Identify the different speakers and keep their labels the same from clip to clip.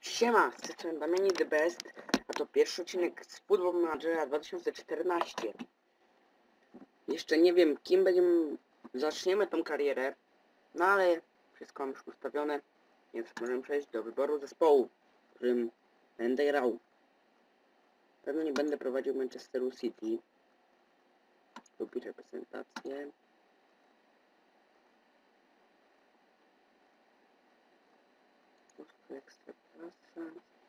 Speaker 1: Siema, z tej strony Damiani The Best, a to pierwszy odcinek z Football Managera 2014. Jeszcze nie wiem, kim zaczniemy tą karierę, no ale wszystko mam już ustawione, więc możemy przejść do wyboru zespołu, w którym będę grał. Pewno nie będę prowadził Manchesteru City. Lubię reprezentację. Ekstraklasa.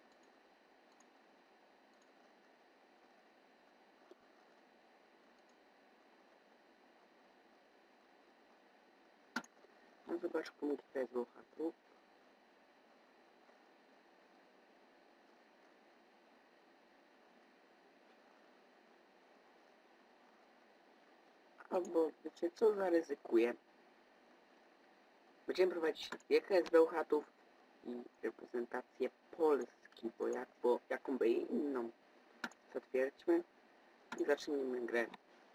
Speaker 1: No zobacz, komu tutaj jest bohaterów. Albo wiecie co, zaryzykuję. Będziemy prowadzić wielkę z Bełchatów i reprezentację Polski, bo jaką by inną zatwierdźmy i zacznijmy grę.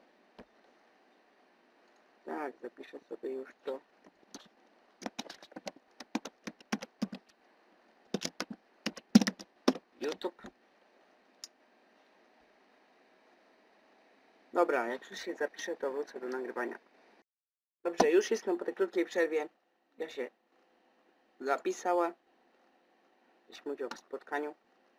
Speaker 1: Tak, zapiszę sobie już to. YouTube. Dobra, jak już się zapiszę, to wrócę do nagrywania. Dobrze, już jestem po tej krótkiej przerwie. Ja się zapisała. Weźmy udział w spotkaniu.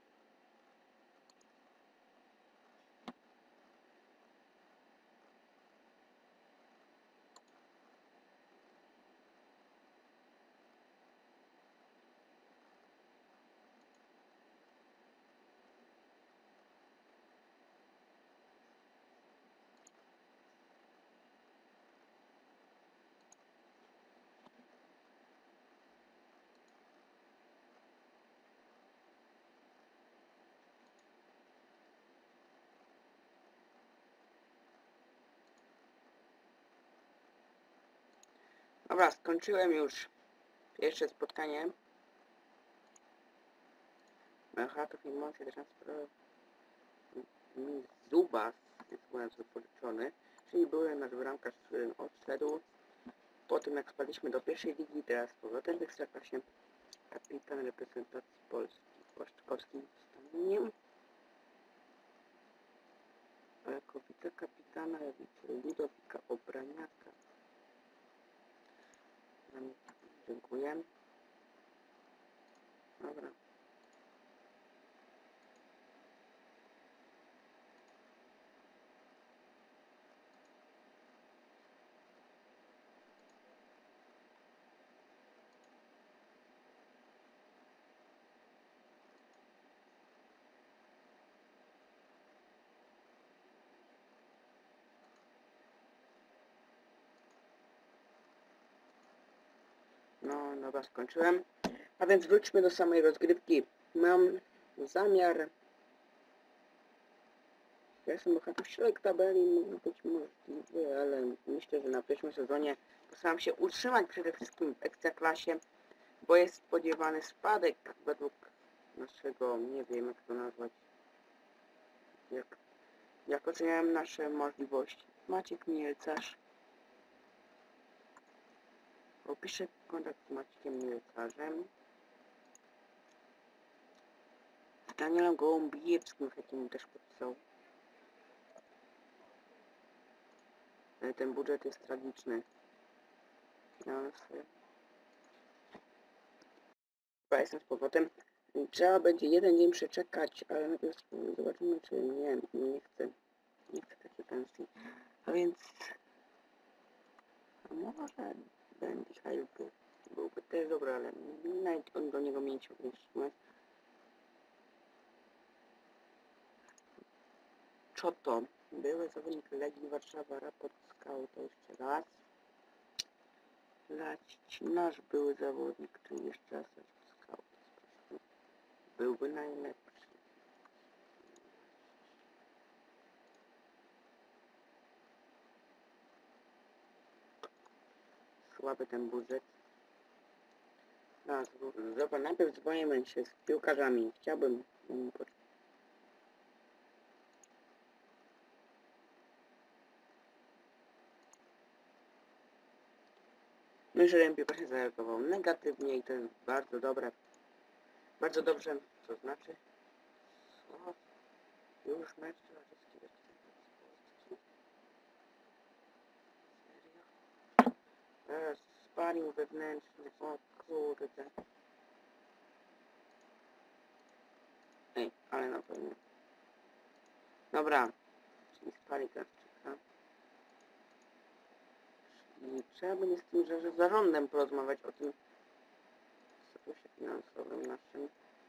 Speaker 1: Dobra, skończyłem już pierwsze spotkanie. Bełchatów i Mocy transferował Zubas, jest mówiąc wypożyczony, czyli były nasz bramkarz, z którym odszedł. Po tym jak spadliśmy do pierwszej ligi, teraz z powrotem w Ekstraklasie, kapitan reprezentacji Polski Błaszczykowski zostanie. A jako wicekapitana Ludowika Obraniaka. Dziękuję. Dobra. No, dobra, skończyłem. A więc wróćmy do samej rozgrywki. Mam zamiar... Ja jestem bohaterem środek tabeli, mógł być możliwy, ale myślę, że na pierwszym sezonie postaram się utrzymać przede wszystkim w Ekstraklasie, bo jest spodziewany spadek według naszego, nie wiem jak to nazwać, jak oceniałem nasze możliwości. Maciek Mielcarz. Opiszę kontakt z Maciekiem Mielcarzem. Z Danielem Gołąbijewskim, jakim też podpisał. Ale ten budżet jest tragiczny. Finanse. Chyba jestem z powrotem. Trzeba będzie jeden dzień przeczekać, ale najpierw zobaczymy, czy nie chcę takiej pensji. A więc... A może Ben Michael byłby też dobry, ale nawet on do niego mieć odniesiemy. Czoto, były zawodnik Legii Warszawa, raport Scout, to jeszcze raz. Lacić, nasz były zawodnik, czyli jeszcze raz Scout. Byłby najlepszy. Słaby ten budżet. Zobacz, najpierw dzwonimy się z piłkarzami. Chciałbym... No i żaden piłkarz zareagował negatywnie i to jest bardzo dobre. Bardzo dobrze, to znaczy... O, już mecz towarzyski reprezentacji Polski. Serio? Sparring wewnętrzny, o kurde. Ej, ale na pewno. Dobra, czyli sparring nas czeka. I trzeba będzie z tym, że zarządem porozmawiać o tym statusie finansowym naszym.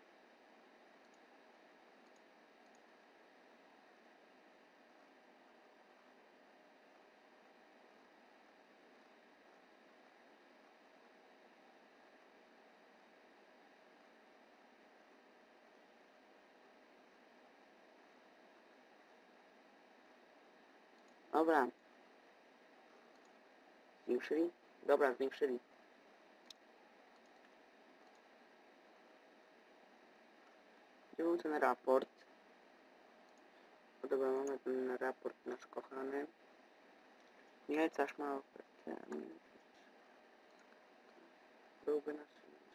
Speaker 1: Dobra. Zwiększyli? Dobra, zwiększyli. Gdzie był ten raport? Dobra, mamy ten raport nasz kochany. Mielcarz ma ofertę. Byłby nasz...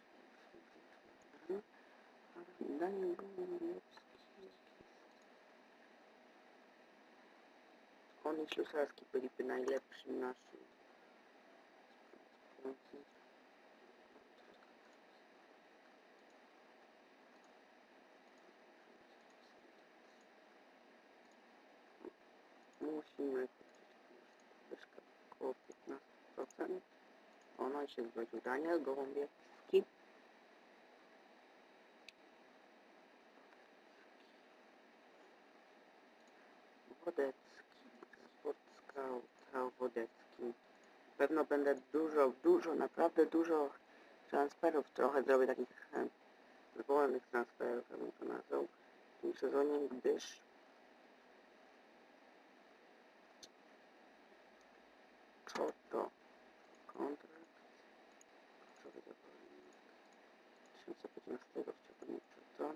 Speaker 1: Daniel on i Ślusarski byliby najlepszym naszym. Musimy wyszkę około 15%. Ono się zgodził. Daniel Gołąbiewski. Wodecki. Sport Scout Wodecki. Pewno będę dużo, naprawdę dużo transferów trochę zrobię takich wolnych transferów, ja bym to nazwał w tym sezonie, gdyż Czoto kontrakt kluczowy zawodnik 2015 chciałbym Czoto.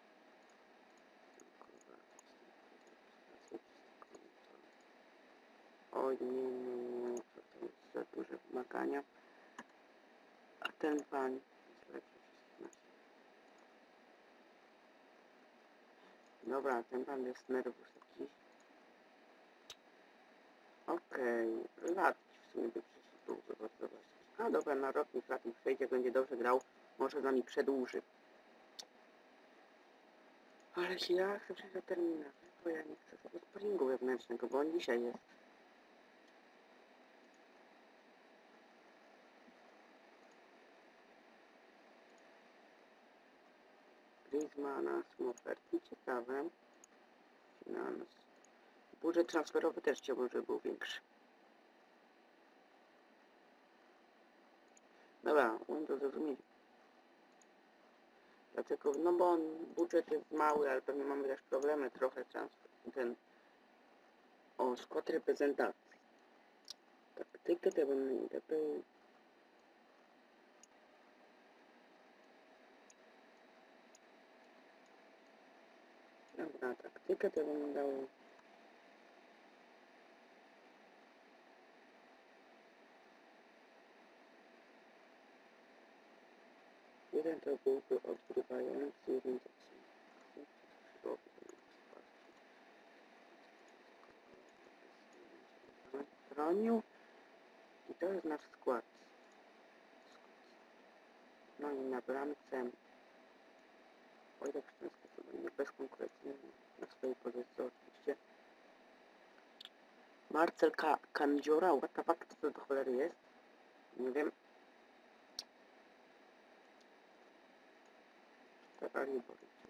Speaker 1: Oj nie, to jest za duże wymagania. A ten pan jest lepszy wszystkich nas. Dobra, ten pan jest nerwus jakiś. Okej, lat w sumie by przyszedł, zobacz. A dobra, na rok niech lat przejdzie, będzie dobrze grał, może z nami przedłuży. Ale jeśli ja chcę przejść do terminarza, to ja nie chcę tego sparingu wewnętrznego, bo on dzisiaj jest. Griezmana, oferty ciekawe. Finans. Budżet transferowy też chciałbym, żeby był większy. Dobra, on to zrozumieć. Dlatego, no bo budżet jest mały, ale pewnie mamy też problemy trochę skład reprezentacji. Taktykę to bym dobra, taktykę to bym dał. Jeden to byłby odgrywający, jeden to bronił i to jest nasz skład. No i na bramce Wojtek Szczęsny to będzie bezkonkurencyjny na swojej pozycji oczywiście. Marcel Kandziora, what the fuck, co to do cholery jest? Nie wiem. Ferrari Borycie.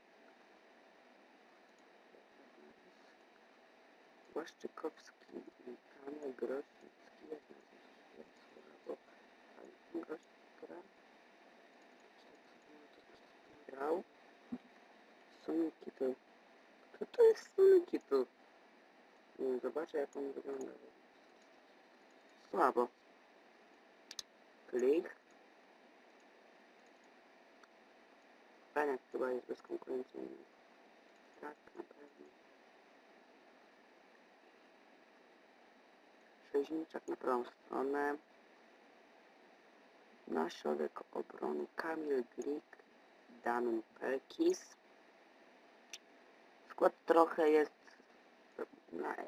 Speaker 1: Błaszczykowski, Kamil Grosicki, jak nazywa się Grosicki grał. Soniki to... Kto to jest Soniki to? Nie wiem, zobaczę jak on wygląda. Słabo. Klik. Paniak chyba jest bezkonkurencyjny. Tak, na pewno. Rzeźniczak na prawą stronę. Na środek obrony Kamil Glik, Danon Pelkis. Skład trochę jest na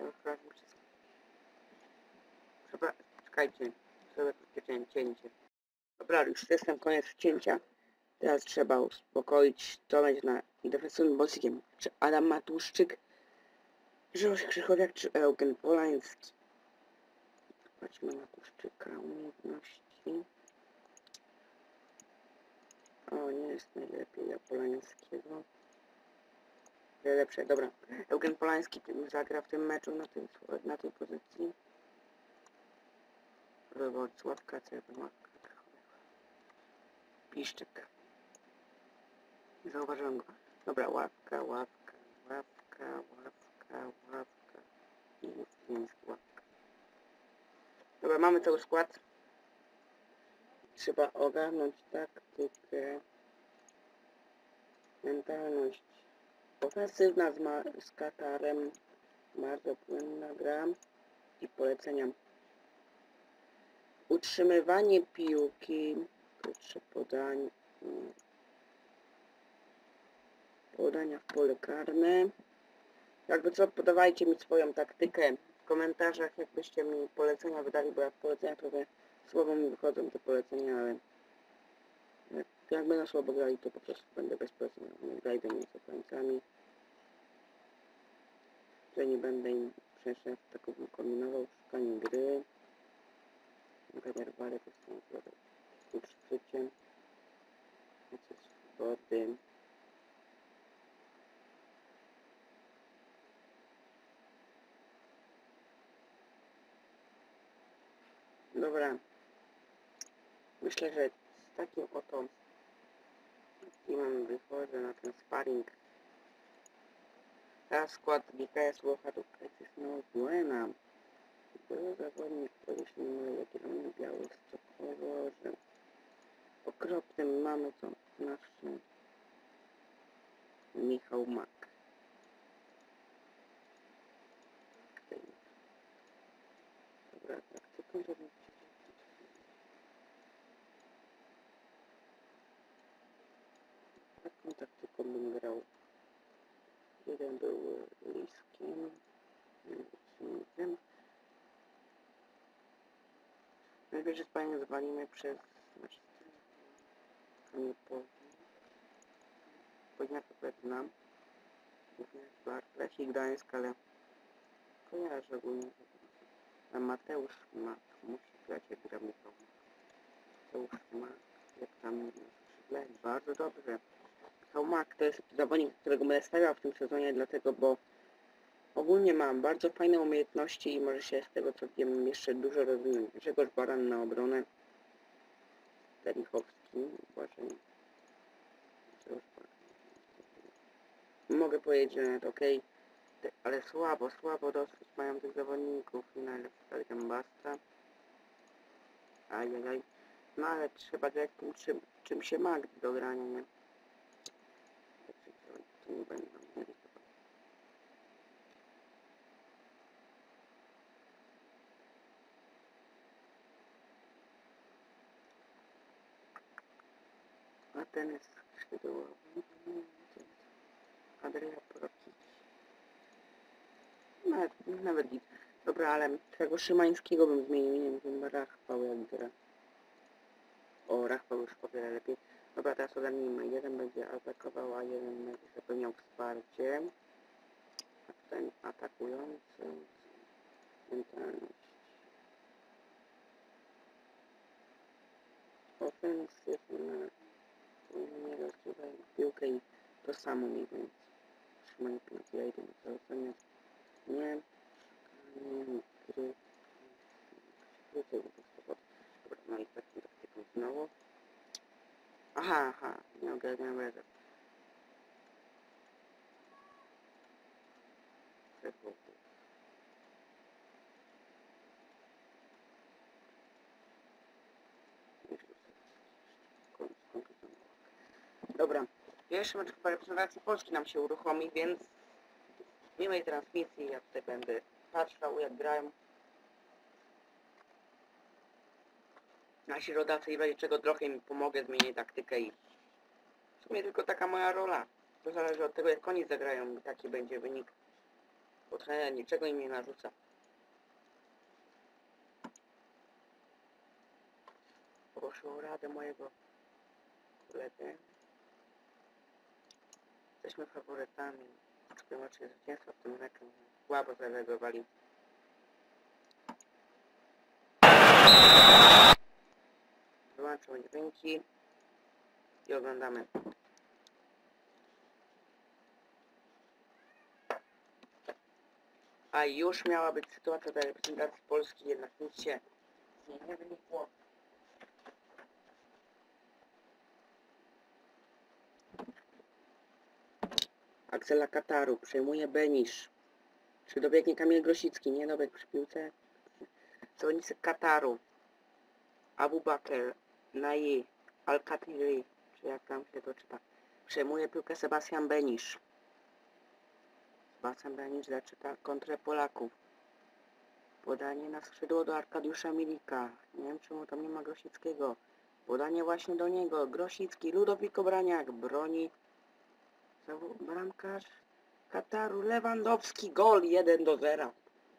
Speaker 1: czekajcie, sobie krótkie cięcie. Dobra, już jestem, koniec cięcia. Teraz trzeba uspokoić, to będzie na defensywnym boczkiem. Czy Adam Matuszczyk, Grzegorz Krzychowiak, czy Eugen Polański. Patrzmy na Matuszczyka, umiejętności. O, nie jest najlepiej dla Polańskiego. Lepsze, dobra. Eugen Polański zagra w tym meczu na tej pozycji. Sławka, Piszczyk. Zauważyłem go. Dobra, ławka i ławka. Dobra, mamy cały skład. Trzeba ogarnąć taktykę, mentalność. Ofensywna z Katarem, bardzo płynna gra i polecenia. Utrzymywanie piłki, krótsze podania w pole karne. Jakby co, podawajcie mi swoją taktykę w komentarzach, jakbyście mi polecenia wydali, bo jak polecenia trochę słabo mi wychodzą te polecenia, ale jak będę słabo grali, to po prostu będę bez polecenia. Nie grajdę mi z obrońcami, że nie będę im przecież taką kombinował w szukaniu gry. Gaderwary to są uczcicie, swobody. Dobra. Myślę, że z takim oto teamem wychodzę na ten sparring. Teraz skład GKS Łochatu no Buena. Był zawodnik powiedzmy numer Jagiellonii Białystok, że okropnym mamy to nasz Michał Mak. Dobra, taktyką to taką taktyką bym grał. Jeden był Liskiem, nie wiem. Najwyżej spanie zwalimy przez nie powinna to znam. Głównie Bartlech i Gdańsk, ale kojarzę ogólnie. A Mateusz Mak musi grać, jak gra Michał. Mateusz Mak, jak tam skrzydle, bardzo dobrze. Michał Mak to jest zawodnik, którego będę stawiał w tym sezonie, dlatego, bo ogólnie mam bardzo fajne umiejętności i może się z tego co wiem jeszcze dużo rozwinąć. Grzegorz Baran na obronę. Telichowski, uważaj. Mogę powiedzieć, że nawet okej, ale słabo dosyć mają tych zawodników i najlepszy Adrian Basta. Ajajaj. No ale trzeba grać tym, czym się ma do grania, nie? To nie będą mieli. A ten jest skrzydłowy. Adrian Prokic. Nawet nic. Dobra, ale tego Szymańskiego bym zmienił, nie wiem, Rachwał jak gra. O, Rachwał już o wiele lepiej. Dobra, teraz ogarnijmy. Jeden będzie atakował, a jeden będzie zapewniał wsparcie. A ten atakujący mentalność. Ofensywna. Nie rozgrywaj piłkę i to samo mniej więcej. Trzymanie piłki, ja idę na zalecenie. Nie. Gry. Dobra, no i taką taktyką znowu. Aha, nie ogarniam rezerw. Dobra, pierwszy mecz chyba reprezentacji Polski nam się uruchomi, więc w miłej transmisji ja tutaj będę patrzał jak grają nasi rodacy i będzie czego trochę mi pomogę, zmienię taktykę i sumie tylko taka moja rola. To zależy od tego, jak oni zagrają i taki będzie wynik. Bo trener niczego im nie narzuca. Proszę o radę mojego kolegę. Jesteśmy faworytami. Tłumaczy zwycięstwa w tym meczu. Słabo zareagowali. Wyłączamy dźwięki i oglądamy. A już miała być sytuacja dla reprezentacji Polski, jednak nic się z niej nie wynikło. Axela Kataru przejmuje Benisz. Czy dobiegnie Kamil Grosicki? Nie dobiegł przy piłce. Zawodnicy Kataru. Abu Bakr, Nayi, Al-Khatiri, czy jak tam się to czyta. Przejmuje piłkę Sebastian Benisz. Sebastian Benisz zaczyta kontrę Polaków. Podanie na skrzydło do Arkadiusza Milika. Nie wiem czemu tam nie ma Grosickiego. Podanie właśnie do niego. Grosicki, Ludowik Obraniak broni. Bramkarz Kataru, Lewandowski, gol 1-0.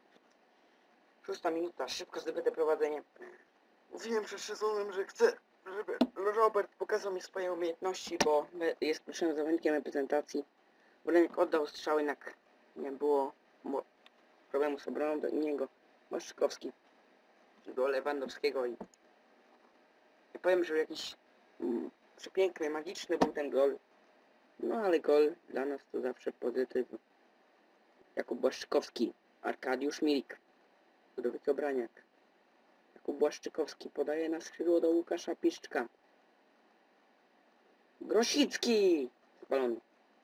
Speaker 1: 6 minuta, szybko zdobyte prowadzenie. Mówiłem przed sezonem, że chcę, żeby Robert pokazał mi swoje umiejętności, bo jest pierwszym zawodnikiem reprezentacji. Obraniak oddał strzał, jednak nie było problemu z obroną do niego. Błaszczykowski do Lewandowskiego i powiem, że jakiś przepiękny, magiczny był ten gol. No ale gol dla nas to zawsze pozytyw. Jakub Błaszczykowski, Arkadiusz Milik, Ludowik Obraniak. Jakub Błaszczykowski podaje na skrzydło do Łukasza Piszczka. Grosicki! Spalony.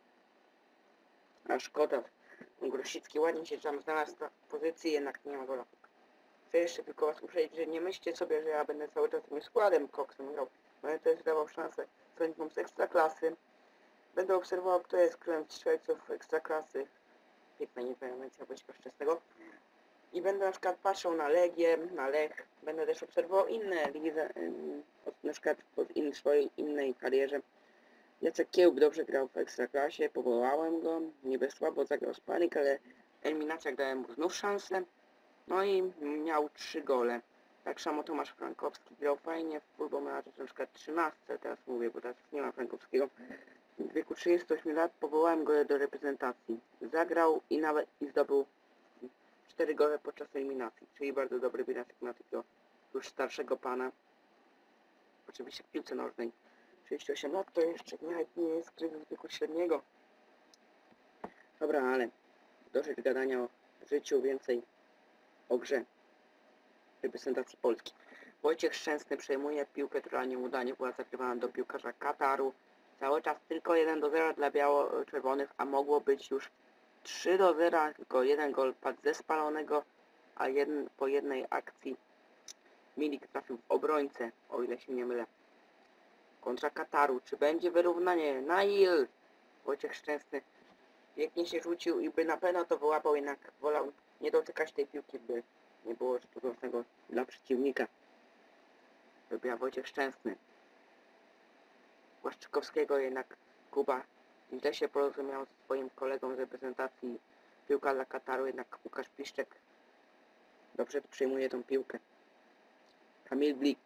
Speaker 1: A szkoda. Grosicki ładnie się tam znalazł na pozycji, jednak nie ma gola. Chcę jeszcze tylko was uprzedzić, że nie myślcie sobie, że ja będę cały czas tym składem koksem grał. Będę też dawał szansę zawodnikom z Ekstraklasy. Będę obserwował, kto jest królem strzelców Ekstraklasy. Piękna informacja Wojciecha Szczęsnego. I będę na przykład patrzył na Legię, na Lech. Będę też obserwował inne ligi, na przykład w swojej innej karierze. Jacek Kiełb dobrze grał w Ekstraklasie, powołałem go. Niby słabo zagrał sparing, ale w eliminacjach dałem mu znów szansę. No i miał 3 gole. Tak samo Tomasz Frankowski grał fajnie w Football Manager, na przykład 13, teraz mówię, bo teraz nie ma Frankowskiego. W wieku 38 lat powołałem go do reprezentacji. Zagrał i nawet zdobył 4 gole podczas eliminacji, czyli bardzo dobry bilans na takiego już starszego pana. Oczywiście w piłce nożnej. 38 lat to jeszcze nie jest kryzys wieku średniego. Dobra, ale dosyć gadania o życiu, więcej o grze reprezentacji Polski. Wojciech Szczęsny przejmuje piłkę, która nieudanie była zakrywana do piłkarza Kataru. Cały czas tylko 1-0 dla biało-czerwonych, a mogło być już 3-0, tylko jeden gol padł ze spalonego, a po jednej akcji Milik trafił w obrońcę, o ile się nie mylę. Kontra Kataru, czy będzie wyrównanie? Nail! Wojciech Szczęsny pięknie się rzucił i by na pewno to wyłapał, jednak wolał nie dotykać tej piłki, by nie było rzutu własnego dla przeciwnika. Wybiera Wojciech Szczęsny. Błaszczykowskiego jednak Kuba źle się porozumiał z swoim kolegą z reprezentacji. Piłka dla Kataru, jednak Łukasz Piszczek dobrze przyjmuje tą piłkę. Kamil Blik,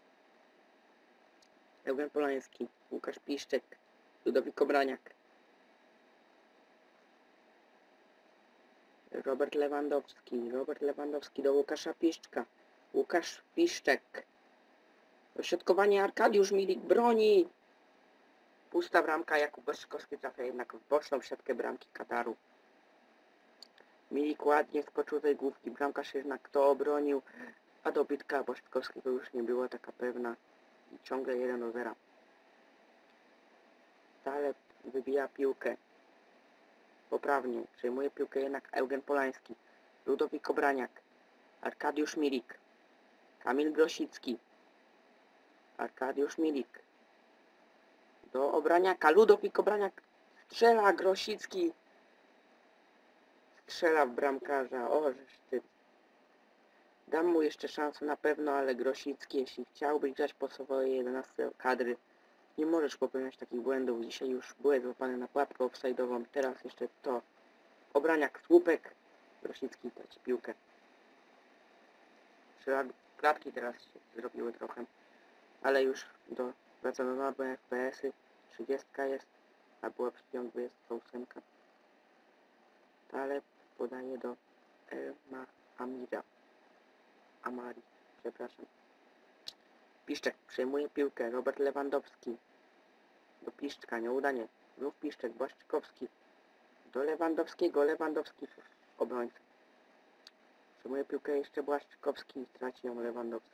Speaker 1: Eugen Polański, Łukasz Piszczek, Ludowik Obraniak, Robert Lewandowski do Łukasza Piszczka, Łukasz Piszczek, dośrodkowanie Arkadiusz Milik broni, pusta bramka, Jakub Błaszczykowski trafia jednak w boczną siatkę bramki Kataru. Milik ładnie skoczył tej główki, bramkarz jednak to obronił, a dobitka Błaszczykowskiego już nie była taka pewna i ciągle 1-0. Stale wybija piłkę poprawnie, przejmuje piłkę jednak Eugen Polański, Ludowik Obraniak, Arkadiusz Milik, Kamil Grosicki, Arkadiusz Milik do Obraniaka, Ludowik Obraniak strzela, Grosicki strzela w bramkarza. O, żeż ty. Dam mu jeszcze szansę na pewno, ale Grosicki, jeśli chciałbyś grać po swojej 11 kadry, Nie możesz popełniać takich błędów. Dzisiaj już byłeś złapany na pułapkę offside'ową. Teraz jeszcze to. Obraniak, słupek. Grosicki traci piłkę. Klatki teraz się zrobiły trochę. Ale już wraca do normy FPS-y. 30 jest. A była przed chwilą 28. Taleb podaje do Amari. Przepraszam. Piszczek przejmuje piłkę. Robert Lewandowski. Do Piszczka, nieudanie. Znów Piszczek, Błaszczykowski. Do Lewandowskiego. Lewandowski w obrońcy. Przejmuje piłkę jeszcze Błaszczykowski. Traci ją Lewandowski.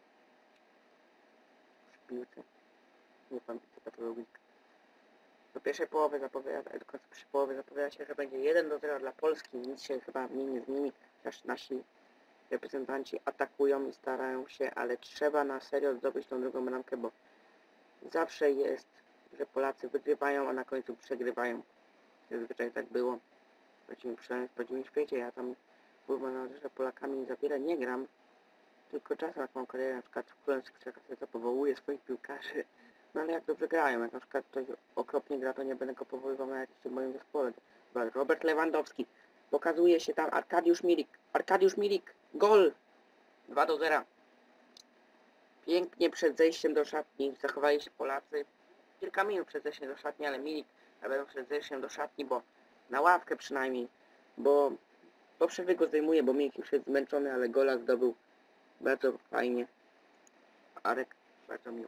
Speaker 1: W piłce. Nie pamiętam patologika. Do pierwszej połowy zapowiada się, że będzie 1-0 dla Polski. Nic się chyba nie zmieni. Też nasi reprezentanci atakują i starają się, ale trzeba na serio zdobyć tą drugą bramkę, bo zawsze jest, że Polacy wygrywają, a na końcu przegrywają. Zazwyczaj tak było. Przynajmniej w prawdziwym świecie. Ja tam byłem, że Polakami za wiele nie gram, tylko czasem jak mam karierę, na przykład w Królewskich Czechach, to powołuję swoich piłkarzy. No ale jak dobrze grają, jak na przykład ktoś okropnie gra, to nie będę go powoływał na jakimś moim zespole. Robert Lewandowski. Pokazuje się tam Arkadiusz Milik. Gol! 2-0. Pięknie przed zejściem do szatni zachowali się Polacy. Kilka minut przed zejściem do szatni, ale Milik na pewno przed zejściem do szatni, bo na ławkę przynajmniej. Bo przerwy go zdejmuje, bo Milik już jest zmęczony, ale gola zdobył. Bardzo fajnie. Arek, bardzo miło.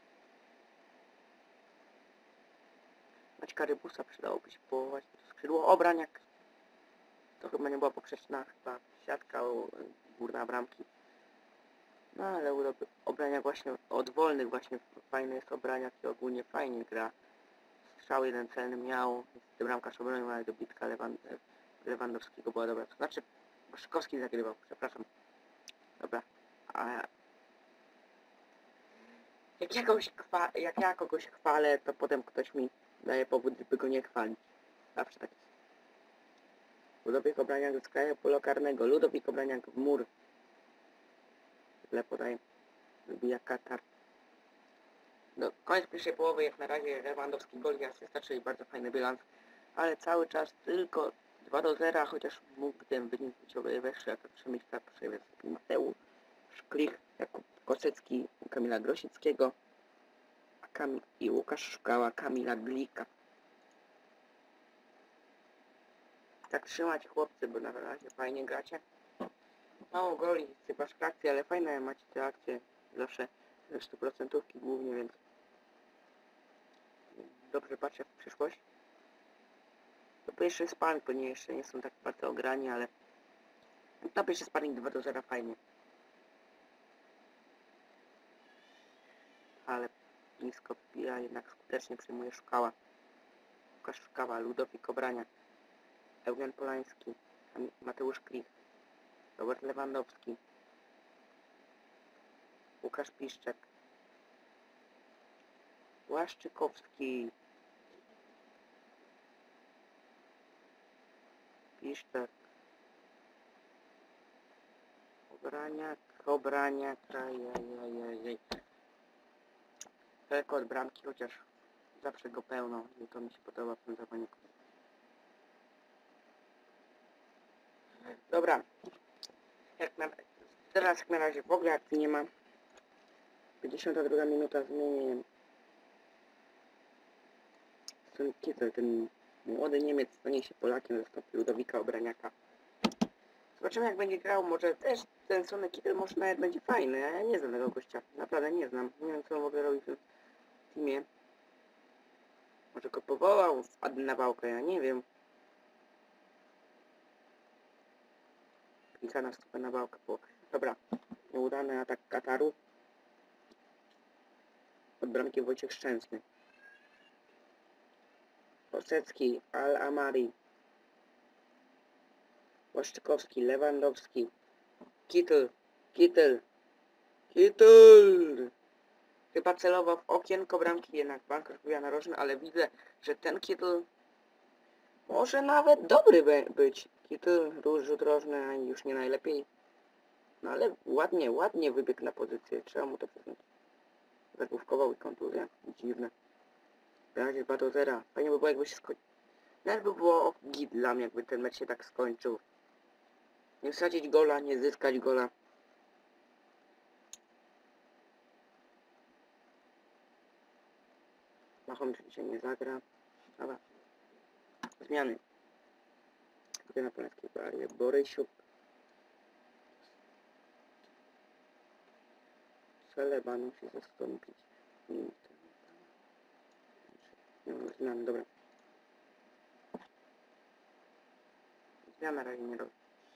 Speaker 1: Maćka Rybusa przydałoby się połować. Skrzydło obraniak. To chyba nie była poprzeczna, chyba siatka górna bramki. No ale obraniak właśnie od wolnych właśnie fajny jest obraniak i ogólnie fajnie gra. Strzał jeden celny miał. Bramkarz obronił, ale dobitka Lewandowskiego była dobra. To znaczy Błaszczykowski zagrywał, przepraszam. Dobra. A jak ja kogoś chwalę, to potem ktoś mi daje powód, by go nie chwalić. Zawsze tak jest. Ludowik Obraniak z kraju polu karnego. Ludowik Obraniak w mur. Źle podaje. Wybija Katar. No, koniec pierwszej połowy, jak na razie Lewandowski gol i asysta, czyli bardzo fajny bilans. Ale cały czas tylko 2-0, chociaż mógł ten wynik być o wiele wyższy, jak Przemysław Mateusz Klich, Jakub Kosecki, Kamila Grosickiego i Łukasz Szukała, Kamila Glika. Tak trzymać chłopcy, bo na razie fajnie gracie. Mało goli, chyba akcji, ale fajne macie te akcje. Zawsze 100% głównie, więc dobrze patrzę w przyszłość. To pierwszy sparring, to jeszcze nie są tak bardzo ograni, ale na pierwszy sparring 2-0 fajnie. Ale nisko wbija, jednak skutecznie przyjmuje Szukała. Łukasz Szukała, Ludowik Obraniak, Eugen Polański, Mateusz Klich, Robert Lewandowski, Łukasz Piszczek, Błaszczykowski, Piszczek, Obraniak, ajajajajaj. Daleko od bramki, chociaż zawsze go pełno i to mi się podoba w tym zawodniku. Dobra, teraz jak na razie w ogóle akcji nie ma. 52 minuta zmienię. Ten młody Niemiec stanie się Polakiem, zastąpi Ludowika Obraniaka. Zobaczymy jak będzie grał, może też ten Sonny Kittel może nawet będzie fajny, a ja nie znam tego gościa, naprawdę nie znam. Nie wiem co on w ogóle robi w tym teamie. Może go powołał, wpadł na wałkę, ja nie wiem. Klika na stopę na wałkę, bo... Dobra, nieudany atak Kataru. Od bramki Wojciech Szczęsny. Kosecki, Al-Amari. Błaszczykowski, Lewandowski. Kittel. Chyba celował w okienko bramki, jednak bramkarz wbija narożny, ale widzę, że ten Kittel może nawet dobry być. Kittel, rzut rożny, a już nie najlepiej. No ale ładnie wybiegł na pozycję, trzeba mu to przyznać. zagłówkował i kontuzja. Dziwne. Na razie 2-0. Fajnie by było, jakby się skończył. Nawet by było git dla mnie, jakby ten mecz się tak skończył. Nie stracić gola, nie zyskać gola. Machom się nie zagra. Dobra. Zmiany. Tutaj na polskiej barie. Borysiuk. Celeba musi zastąpić. Zmiany, dobra. Zmian na razie nie robię.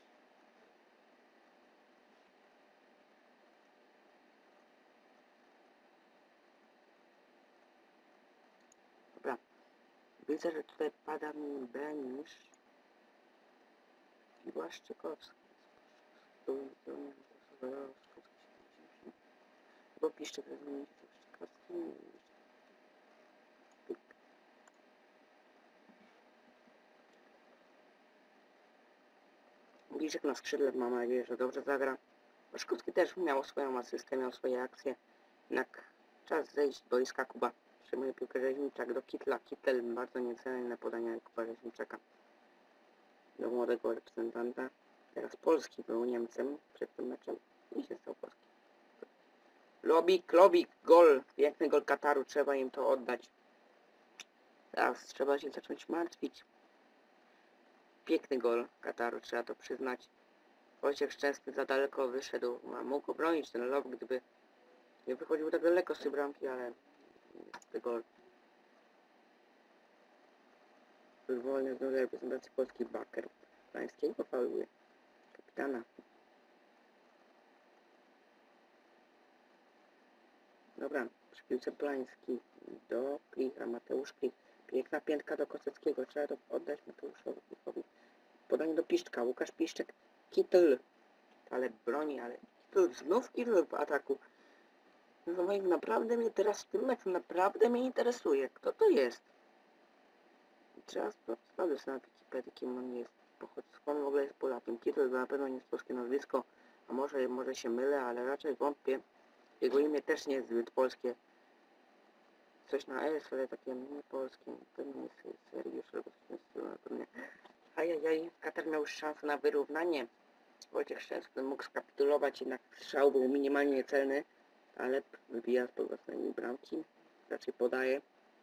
Speaker 1: Dobra. Widzę, że tutaj pada mi Benisz i Błaszczykowski. Bo Piszczek zmienić Błaszczykowski. Bliżek na skrzydle, mam nadzieję, że dobrze zagra. Błaszczykowski też miał swoją asystę, miał swoje akcje. Jednak czas zejść do boiska. Kuba przyjmuje piłkę Rzeźniczak do Kitla. Kittel bardzo niecelne podanie Kuba Rzeźniczaka do młodego reprezentanta. Teraz Polski był Niemcem przed tym meczem i się stał Polski. Lobik, gol. Piękny gol Kataru, trzeba im to oddać. Teraz trzeba się zacząć martwić. Piękny gol Kataru, trzeba to przyznać. Wojciech Szczęsny za daleko wyszedł, a mógł obronić ten lob, gdyby nie wychodził tak daleko z tej bramki, ale ten gol. Wolny z reprezentacji Polski Baker. Pańskiego fauluje kapitana. Dobra, przy piłce Plański do Klicha, Mateusz Klich. Piękna piętka do Koseckiego, trzeba to oddać Mateuszowi Klichowi. Podanie do Piszczka, Łukasz Piszczek, Kittel. Ale broni, ale Kittel w ataku. No naprawdę mnie teraz w tym meczu naprawdę mnie interesuje. Kto to jest? Trzeba sprawdzić sobie na Wikipedii, kim on jest. On w ogóle jest Polakiem. Kittel to na pewno nie jest polskie nazwisko, a może się mylę, ale raczej wątpię. Jego imię też nie jest zbyt polskie. Coś na S, ale takie nie polskie. Pewnie jest Sergiusz albo coś w stylu, na pewno. Ajajaj, Katar miał już szansę na wyrównanie. Wojciech Szczęsny mógł skapitulować, jednak strzał był minimalnie niecelny, ale wybija spod własnej bramki. Raczej podaje.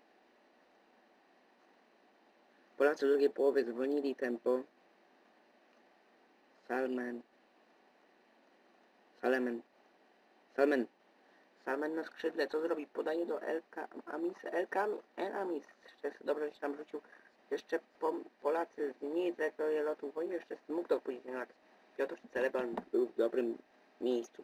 Speaker 1: Polacy w drugiej połowie zwolnili tempo. Salmen na skrzydle, co zrobi? Podaje do El Amis. Szczęsny dobrze się tam rzucił. Jeszcze Polacy z mniej dalekiego lotu Wojciech Szczęsny mógł to pójść, jednak Piotr Celeban był w dobrym miejscu.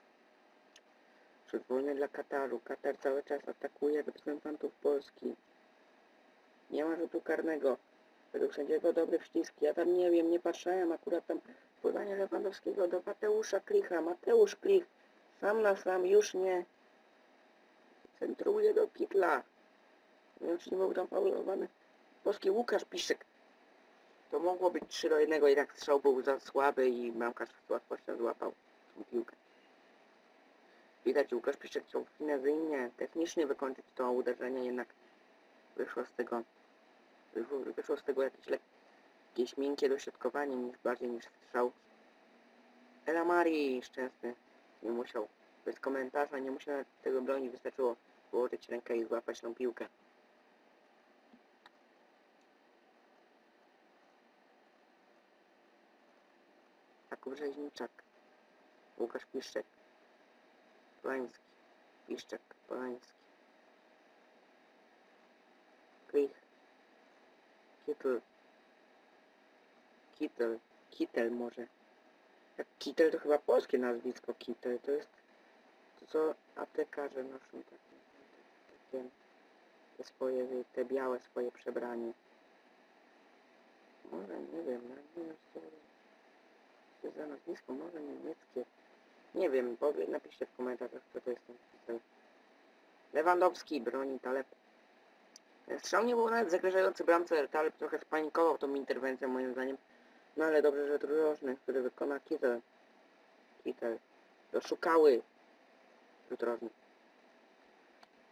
Speaker 1: Rzut wolny dla Kataru. Katar cały czas atakuje reprezentantów Polski. Nie ma rzutu karnego. Według sędziego dobry wcisk. Ja tam nie wiem, nie patrzyłem. Akurat tam podanie Lewandowskiego do Mateusza Klicha. Mateusz Klich sam na sam już nie centruje do Kitla. Nie wiem, czy nie był tam faulowany. Polski Łukasz Piszczek. To mogło być 3-1, jednak strzał był za słaby i bramkarz z łatwością złapał tą piłkę. Widać, Łukasz Piszczek chciał finezyjnie, technicznie wykończyć to uderzenie, jednak wyszło z tego jakieś miękkie dośrodkowanie, bardziej niż strzał. El Amari Szczęsny nie musiał, bez komentarza, nie musiał tego bronić, wystarczyło położyć rękę i złapać tą piłkę. Jakub Rzeźniczak, Łukasz Piszczek, Polański, Piszczek, Polański, Klich, Kittel może. Jak Kittel to chyba polskie nazwisko Kittel, to jest to, co aptekarze noszą takie te swoje, te białe swoje przebranie. Może, nie wiem, nie wiem co to jest za nazwisko, może niemieckie. Nie wiem, napiszcie w komentarzach, co to jest ten Kittel. Lewandowski broni Taleb. Strzał nie był nawet zagrażający bramce, Taleb trochę spanikował tą interwencją moim zdaniem. No ale dobrze, że drożny, który wykona Kittel. Doszukały. Rzut rożny.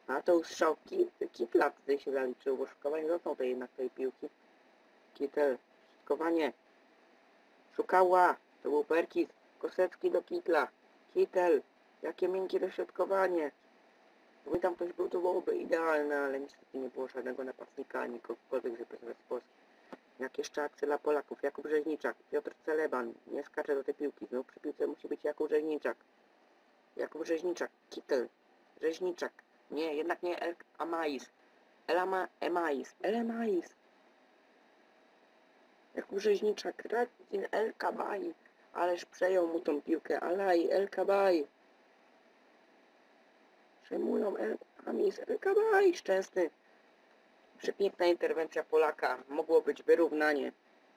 Speaker 1: A to już strzał Kitla tutaj się zaliczył, bo szukowanie dotknął jednak tej piłki. Kittel, szukowanie. Szukała. To był Perkis. Kosecki do Kitla. Kittel. Jakie miękkie dośrodkowanie. Gdyby tam ktoś był, to byłoby idealne, ale niestety nie było żadnego napastnika, ani kogokolwiek z reprezentacji. Jak jeszcze akcja dla Polaków. Jakub Rzeźniczak. Piotr Celeban. Nie skacze do tej piłki. Znów przy piłce musi być Jakub Rzeźniczak. Jakub Rzeźniczak. Kittel. Rzeźniczak. Nie, jednak nie El Amais. El Amais. Jakub Rzeźniczak. Radzin El Kabaj. Ależ przejął mu tą piłkę. Alaj El Kabaj. Przejmują El Amais. El Kabaj. Szczęsny. Przepiękna interwencja Polaka. Mogło być wyrównanie.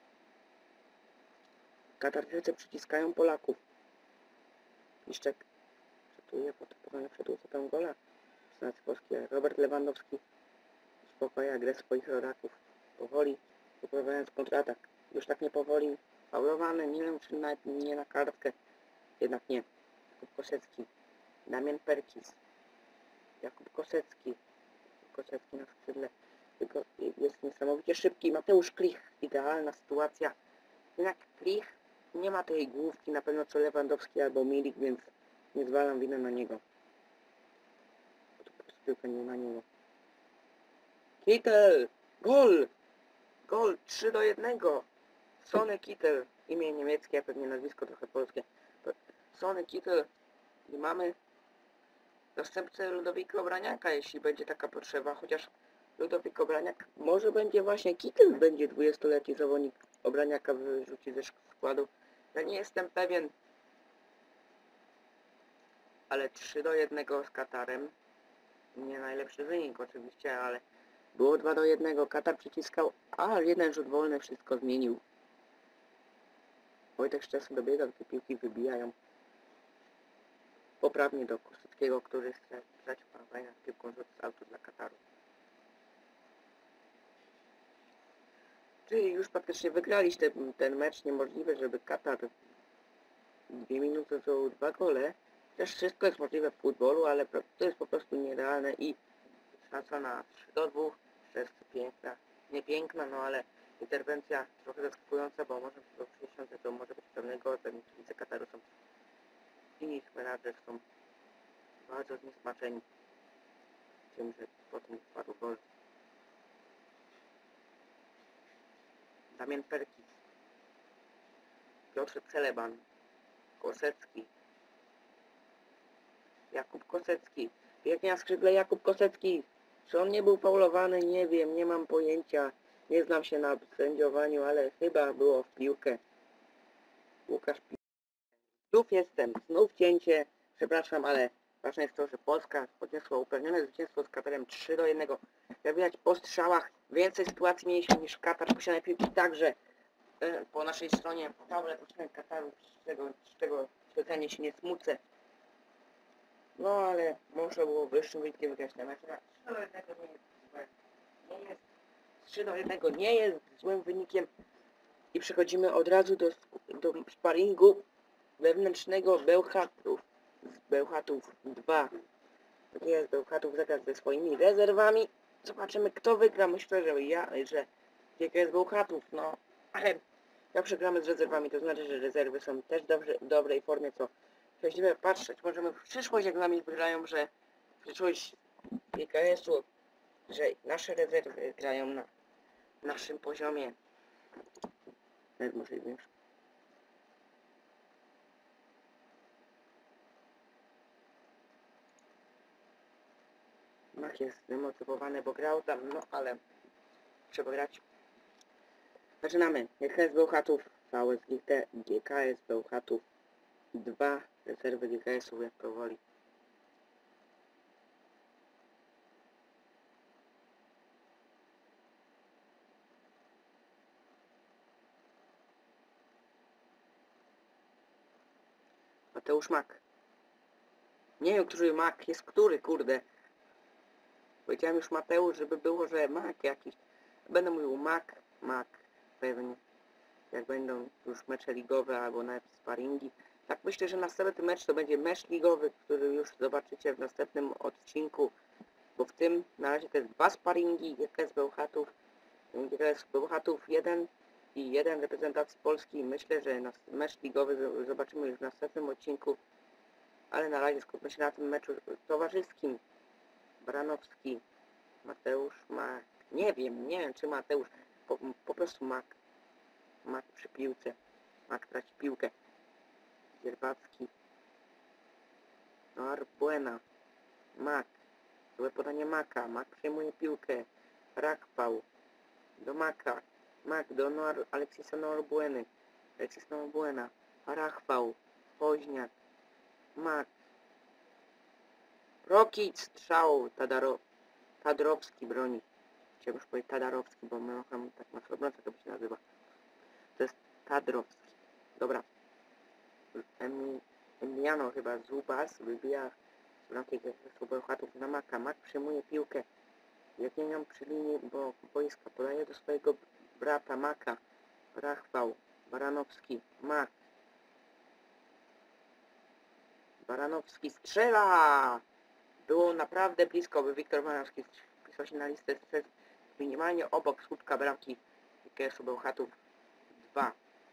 Speaker 1: Katarczycy przyciskają Polaków. Piszczek przetuje, potem wszedł za gola. Senacje polskie. Robert Lewandowski uspokaja grę swoich rodaków. Powoli wyprawiając kontratak. Już tak nie powoli. Faulowany. Nie wiem, czy nawet nie na kartkę. Jednak nie. Jakub Kosecki. Damian Perkis. Jakub Kosecki. Kosecki na skrzydle. Tylko jest niesamowicie szybki. Mateusz Klich. Idealna sytuacja. Jednak Klich nie ma tej główki na pewno co Lewandowski albo Milik, więc nie zwalam winę na niego. Bo to po prostu piłka nie na niego. Kittel! Gol! Gol! 3-1. Sonny Kittel. Imię niemieckie, a pewnie nazwisko trochę polskie. Sonny Kittel. I mamy następcę Ludowika Obraniaka, jeśli będzie taka potrzeba. Chociaż Ludowik Obraniak może będzie właśnie Kittel będzie 20-letni zawodnik Obraniaka wyrzuci ze składu. Ja nie jestem pewien. Ale 3-1 z Katarem. Nie najlepszy wynik oczywiście, ale było 2-1. Katar przyciskał, a jeden rzut wolny wszystko zmienił. Wojtek Szczesny dobiega do tej piłki, wybijają poprawnie do Koseckiego, który stracił panowanie nad piłką, rzut z autu dla Kataru. Czyli już praktycznie wygraliście ten mecz. Niemożliwe, żeby Katar 2 minuty to 2 gole. Też wszystko jest możliwe w futbolu, ale to jest po prostu nierealne i szansa na 3-2. To jest piękna. Nie piękna, no ale interwencja trochę zaskakująca, bo może do 60 to może być pewnego, pewnie kibice Kataru są i ich menadżer są bardzo zniesmaczeni tym, że potem wpadł gol. Damian Perkis, Piotr Celeban, Kosecki, Jakub Kosecki, pięknie na skrzydle Jakub Kosecki. Czy on nie był faulowany? Nie wiem, nie mam pojęcia. Nie znam się na sędziowaniu, ale chyba było w piłkę. Łukasz Znów jestem, znów cięcie. Przepraszam, ale ważne jest to, że Polska odniosła upewnione zwycięstwo z Katarem 3-1. Jak widać po strzałach więcej sytuacji mieliśmy niż Katar. Posiadane piłki także po naszej stronie. Faule po stronie Kataru, z czego specjalnie się nie smucę. No ale może było wyższym wynikiem wygrać na mecz. 3-1 nie jest złym wynikiem. I przechodzimy od razu do sparingu wewnętrznego Bełchatów 2. Tak jest, Bełchatów zagra ze swoimi rezerwami. Zobaczymy, kto wygra. Myślę, że GKS Bełchatów, no. Ale jak przegramy z rezerwami, to znaczy, że rezerwy są też w dobrej formie, co szczęśliwie patrzeć. Możemy w przyszłość, jak z nami wygrają, że przyszłość GKS-u, że nasze rezerwy grają na naszym poziomie. Nawet może większy. Mach jest zmotywowany, bo grał tam, no ale trzeba grać. Zaczynamy. GKS Bełchatów, GKS Bełchatów 2, rezerwy GKS-u jak powoli. Mateusz Mak. Nie wiem, który Mak jest który, kurde. Powiedziałem już Mateusz, żeby było, że Mak jakiś. Będę mówił Mak pewnie. Jak będą już mecze ligowe albo nawet sparingi. Tak myślę, że następny mecz to będzie mecz ligowy, który już zobaczycie w następnym odcinku. bo w tym na razie to jest 2 sparingi GKS Bełchatów. GKS Bełchatów 1 i 1 reprezentacji Polski. Myślę, że mecz ligowy zobaczymy już w następnym odcinku, ale na razie skupmy się na tym meczu towarzyskim. Baranowski, Mateusz Mak. Nie wiem czy Mateusz, po prostu Mak. Mak przy piłce. Mak traci piłkę. Zierbacki. Arbuena. Mak. Złe podanie Maka. Mak przejmuje piłkę. Rachwał. Do Maka. Mak do Aleksisa Norbueny. Aleksis Norbuena. Rachwał. Woźniak. Mak. Rokic. Strzał. Tadrowski broni. Chciałem już powiedzieć Tadarowski, bo my mamy tak na obrońcę to się nazywa. To jest Tadrowski. Dobra. Emiliano chyba Zubas wybija z bramki Bełchatów na Maka. Mak przyjmuje piłkę. Jagnienią przy linii boiska. Podaje do swojego brata Maka. Rachwał. Baranowski. Mak. Baranowski strzela! Było naprawdę blisko, by Wiktor Baranowski wpisał się na listę minimalnie obok słupka bramki GKS-u Bełchatów 2.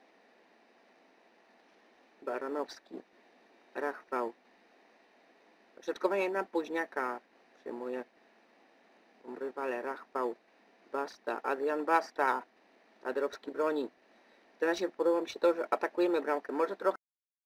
Speaker 1: Baranowski. Rachwał. Środkowanie na Późniaka. Przyjmuje rywale. Rachwał. Basta. Adrian Basta. Tadrowski broni. Teraz podoba mi się to, że atakujemy bramkę. Może trochę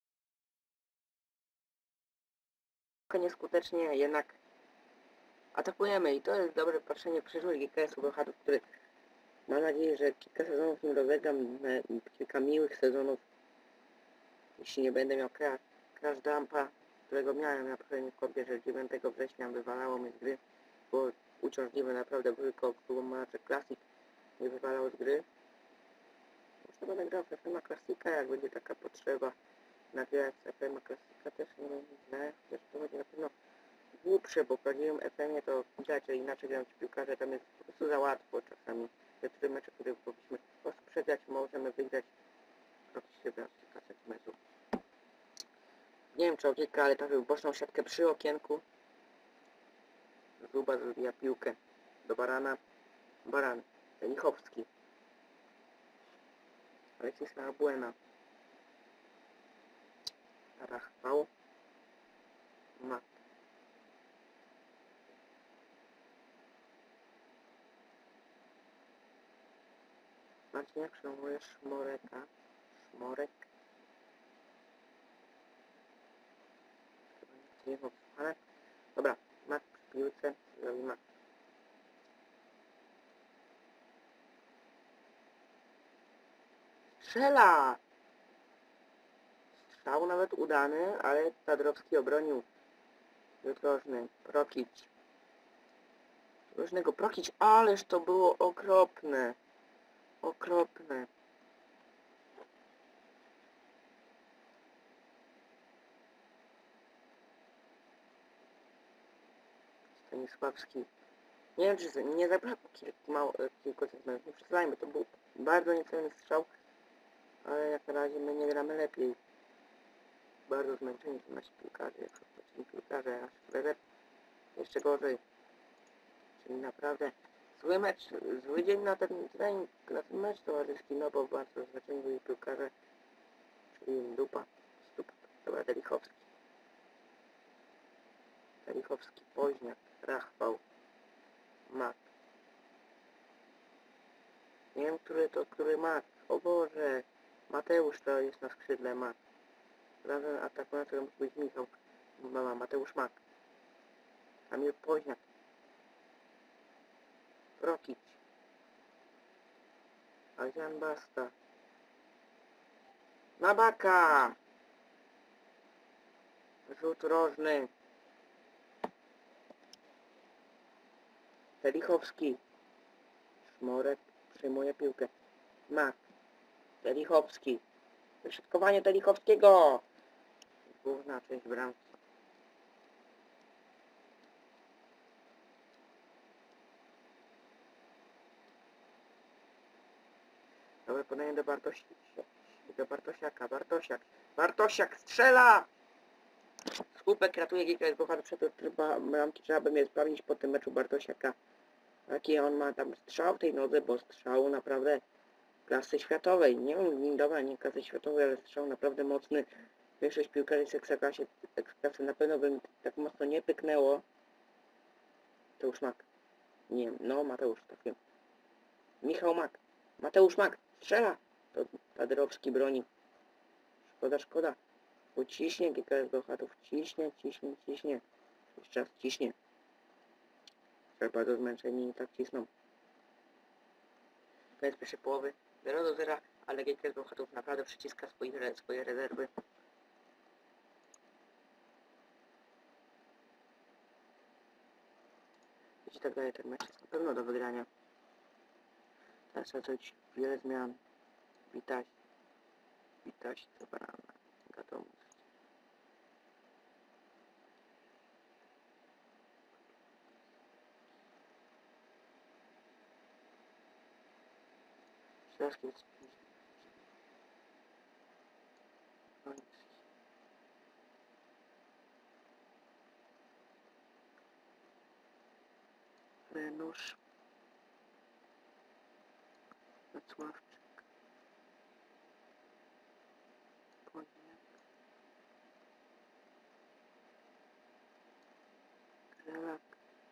Speaker 1: nieskutecznie, jednak atakujemy i to jest dobre patrzenie w przyszłość GKS-u Bełchatów, który mam nadzieję, że kilka sezonów nim rozegram, kilka miłych sezonów, jeśli nie będę miał crash dumpa, którego miałem na poprzednim kompie, że 9 września wywalało mnie z gry, bo uciążliwe naprawdę tylko klubom Manager Classic nie wywalało z gry. Już będę grał w FMA Classica, jak będzie taka potrzeba nagrać z FMA Classica też nie będzie źle, chociaż to będzie na pewno głupsze, bo w prawdziwym FM-ie to widać, że inaczej grają ci piłkarze, tam jest po prostu za łatwo czasami. Te 4 mecze, które powinniśmy po prostu przegrać, możemy wygrać robić się brak kilka centymetrów. Nie wiem czy okienka, ale trafił boczną siatkę przy okienku. Zuba zrobiła piłkę do Barana. Baran, Lichowski. Aleksis Norbuena. Rachwał. Mak. Marciniak przyjmuje Szmoreka. Szmorek. Dobra, Mak przy piłce. Zrobi Mak. Strzela! Strzał nawet udany, ale Tadrowski obronił. Drożny. Prokic. Różnego Prokic, ależ to było okropne. Okropne. Stanisławski. Nie wiem, czy nie zabrakło kilku centymetrów. Nie przesadajmy, to był bardzo niecelny strzał, ale jak na razie my nie gramy lepiej. Bardzo zmęczeni są nasi piłkarze, jak są piłkarze, nasz trener jeszcze gorzej. Czyli naprawdę zły mecz, zły dzień na ten trening, na ten mecz towarzyski, no bo bardzo zmęczeni byli piłkarze, czyli dupa, stup. Dobra, Delichowski. Delichowski, Woźniak, Rachwał, Mak. Nie wiem, który Mak. O Boże, Mateusz to jest na skrzydle Mak. Razem atakującego musi być Michał. Mama, Mateusz Mak. Kamil Woźniak. Rokic. Adrian Basta. Na Baka! Rzut rożny. Telichowski. Szmorek przyjmuje piłkę. Mak. Telichowski. Wyśrodkowanie Telichowskiego. Główna część bramki. Dobre podanie do Bartosiaka. Bartosiak strzela! Słupek ratuje GKS Gochar przed bramki, trzeba by mnie sprawdzić po tym meczu Bartosiaka. Jaki on ma tam strzał w tej nodze, bo strzał naprawdę klasy światowej. Nie on dobra, nie klasy światowej, ale strzał naprawdę mocny. Większość piłkarzy z ekstraklasy na pewno bym tak mocno nie pyknęło. Mateusz Mak. Nie, no Mateusz, tak wiem. Michał Mak. Mateusz Mak. Strzela. To Taderowski broni. Szkoda. Uciśnie GKS Bełchatów. Ciśnie. Jeszcze raz ciśnie. Bardzo zmęczeni i tak cisną. Koniec pierwszej połowy. 0-0, ale GKS Bełchatów naprawdę przyciska swoje rezerwy. I tak dalej, ten mecz jest na pewno do wygrania. Teraz trzeba zrobić wiele zmian. Witać, to banana. Gotowość. Śląski jest Renusz. Wacławczyk. Koniak. Relak.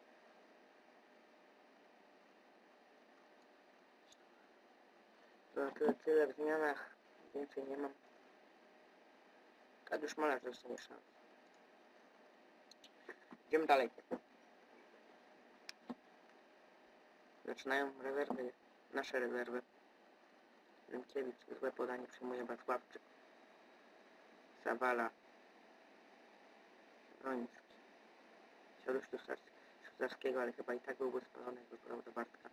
Speaker 1: To tyle w zmianach. Więcej nie mam. Kadiusz Malarz dostanie szansę. Idziemy dalej. Zaczynają rezerwy. Nasze rezerwy. Rynkiewicz. Złe podanie przyjmuje Wacławczyk. Zawala. Broński. Siadł Ślusarskiego, ale chyba i tak byłby spalony, jakby podał do Bartka.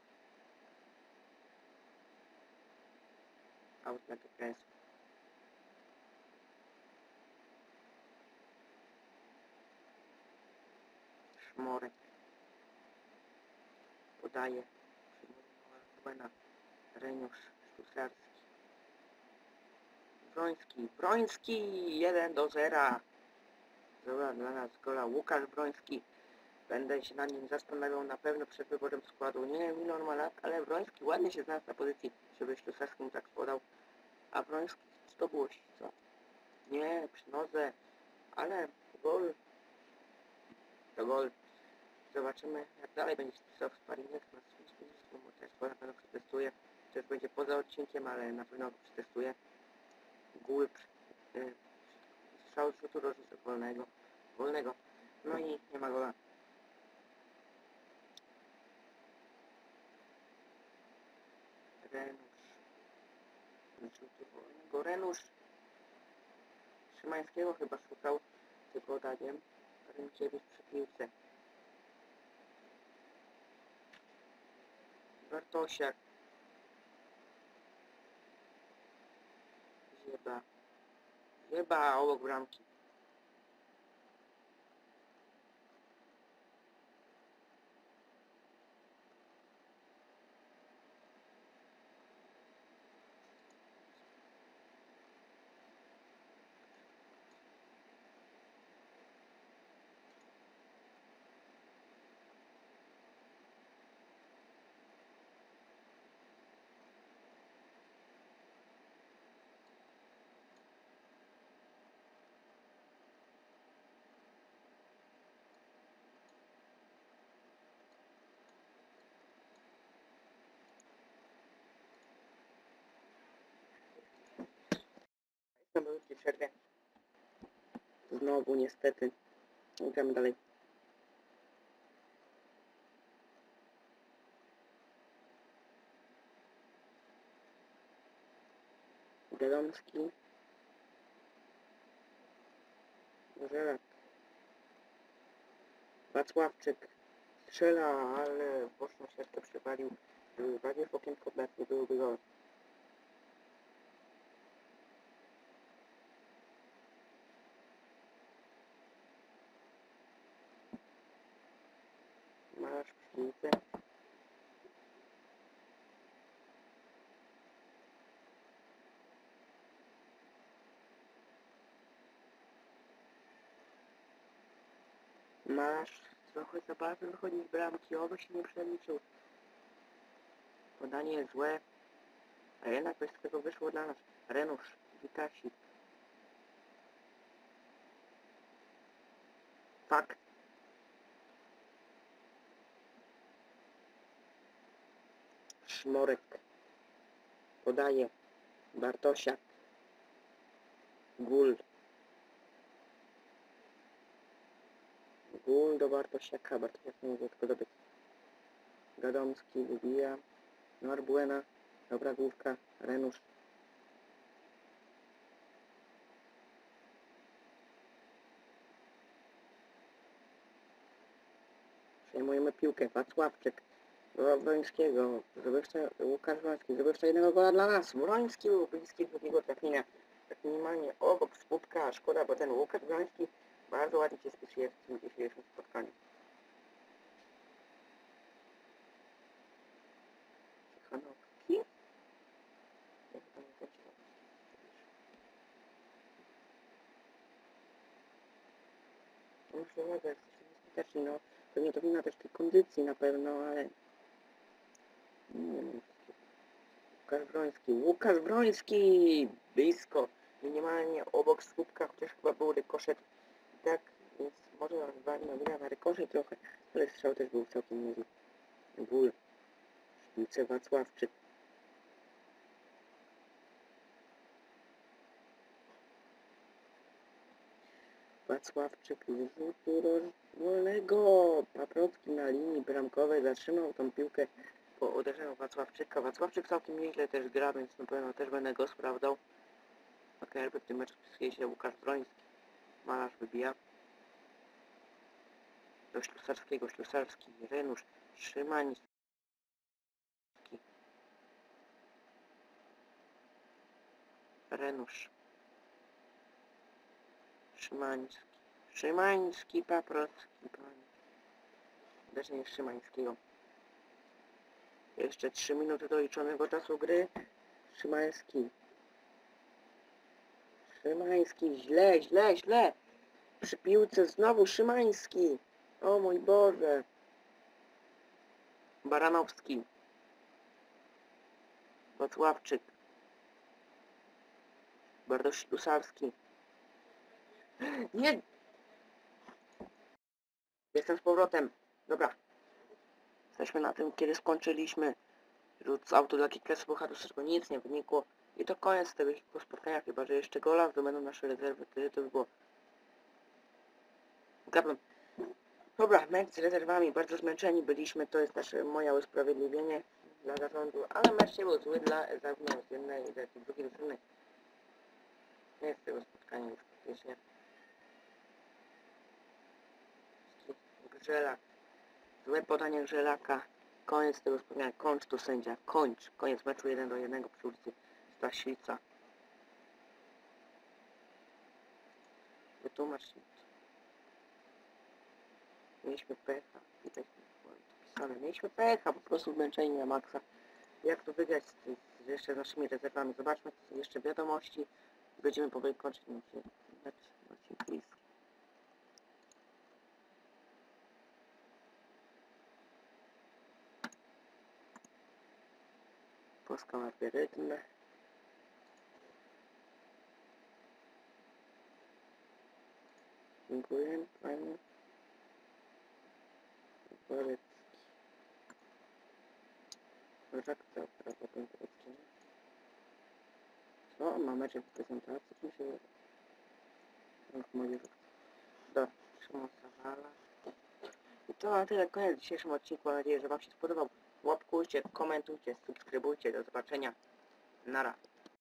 Speaker 1: Aut dla GKS. Szmorek. Podaje. Przyjmuje Reniusz. Ślusarski. Broński 1-0. Dobra, dla nas gola Łukasz Broński. Będę się na nim zastanawiał na pewno przed wyborem składu. Nie wiem ile on ma lat, ale Broński ładnie się znalazł na pozycji, żeby Ślusarskim tak podał. A Broński to było co? Nie, przy nodze, ale gol. To gol. Zobaczymy jak dalej będzie pisał w sparingach na swym bo też go na pewno przetestuje. Też będzie poza odcinkiem, ale na pewno go przetestuje. Gól strzał z rzutu rożnego wolnego. No i nie ma gola. Renusz Szymańskiego chyba szukał tym podaniem. Rynkiewicz przy piłce. Bartosiak. Zieba obok bramki. Jestem w krótkiej przerwie. Znowu niestety. Idziemy dalej. Gadomski. Żelak. Wacławczyk. Strzela, ale boczną siatkę przewalił. Gdyby bardziej w okienko blatnie byłby gol. Masz piłkę. Masz trochę za bardzo wychodzić z bramki, oby się nie przeliczył. Podanie jest złe, a jednak bez tego wyszło dla nas. Renusz, Witasi. Fakt. Szmorek. Podaje. Bartosiak. Gul. Gul do Bartosiaka. Bartosiak nie może tylko dobyć. Gadomski wybija. Norbuena. Dobra główka. Renusz. Przejmujemy piłkę. Wacławczyk. Do Brońskiego. Łukasz Wroński. Zdobywca jednego gola dla nas. Wroński był bliski drugiego trafienia. Tak minimalnie obok słupka. Szkoda, bo ten Łukasz Wroński bardzo ładnie się spisuje w tym dzisiejszym spotkaniu. Cichanowski. Myślę, że jesteśmy nieskuteczni, no. Pewnie to wina też tej kondycji na pewno, ale... Nie wiem. Łukasz Wroński! Blisko. Minimalnie obok słupka, chociaż chyba był rykoszet. Tak, więc może nazywali na rykoszet trochę, ale strzał też był całkiem niezły. Gól. W piłce Wacławczyk. Wacławczyk z rzutu wolnego. Paprocki na linii bramkowej zatrzymał tą piłkę po uderzeniu Wacławczyka. Wacławczyk całkiem nieźle też gra, więc na pewno też będę go sprawdzał. Ok, w tym meczu spisuje się Łukasz Wroński. Malarz wybija. Do Ślusarskiego. Ślusarski. Renusz. Szymański. Renusz. Szymański. Szymański, Paprocki. Uderzenie Szymańskiego. Jeszcze 3 minuty doliczonego czasu gry. Szymański. Szymański. Źle. Przy piłce znowu Szymański. O mój Boże. Baranowski. Wacławczyk. Bartosz Ślusarski. Nie! Jestem z powrotem. Dobra. Jesteśmy na tym, kiedy skończyliśmy. Rzut z auto dla Kiklesu Bohaterskiego nic nie wynikło. I to koniec tego spotkania, chyba że jeszcze gola zdobędą nasze rezerwy. Wtedy to by było... Gadam. Dobra, mecz z rezerwami. Bardzo zmęczeni byliśmy. To jest moje usprawiedliwienie dla zarządu. Ale mecz nie był zły dla zarówno z jednej, jak i drugiej drużyny. Nie jest tego spotkania już praktycznie. Grzelak. Złe podanie Grzelaka. Koniec tego spotkania. Kończ tu sędzia. Kończ. Koniec meczu 1-1 przy ulicy Stasica. Wytłumacz się. Mieliśmy pecha. Tutaj pisane. Mieliśmy pecha. Po prostu zmęczeni na maksa. Jak to wygrać z jeszcze z naszymi rezerwami? Zobaczmy jeszcze wiadomości. Będziemy powoli kończyć mecz bliski. Polska łapie rytm. Dziękuję Pani. Polecki. Korzekcja prawdopodobnie. Co? Ma mecz w prezentacji? Czym się... Do Szymon Sawala. I to na tyle koniec w dzisiejszym odcinku. Mam nadzieję, że Wam się spodobał. Łapkujcie, komentujcie, subskrybujcie. Do zobaczenia. Nara.